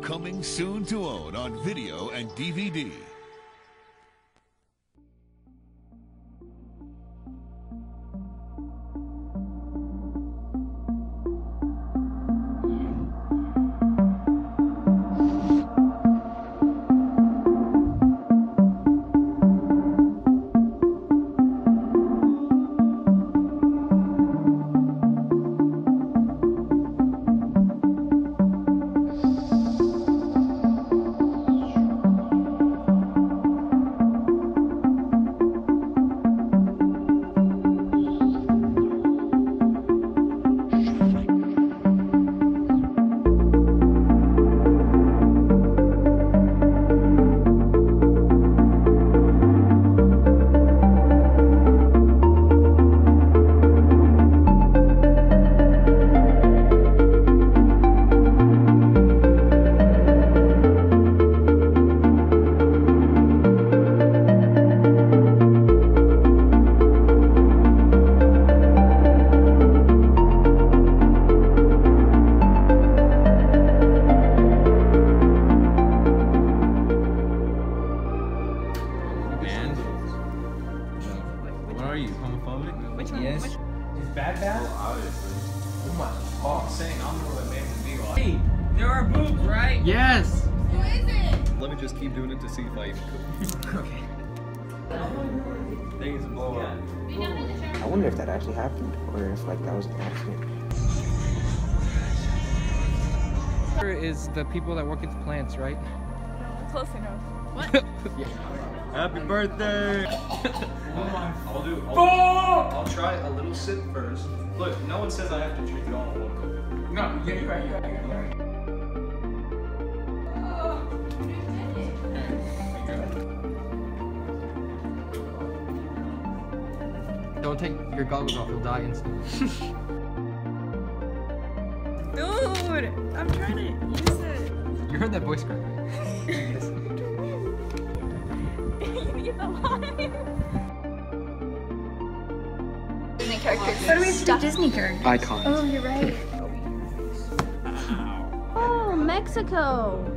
coming soon to own on video and DVD. Which one? Yes. Which? Is bad? Oh my god. Saying I'm the one that made the deal. Hey, there are boobs, right? Yes. Who is it? Let me just keep doing it to see if I even could. Okay. Things blow up. I wonder if that actually happened, or if like that was an accident. Is the people that work at the plants, right? No, close enough. What? Yeah. Happy birthday! I'll try a little sip first. Look, no one says I have to drink it all in one cup. No, yeah, you're right, you're right, you're right. Don't take your goggles off, you'll die instantly. Dude, I'm trying to use it. You heard that voice crack, right? You get the line. Disney characters. What do we have to do Disney characters? Icons. Oh, you're right. Oh, Mexico.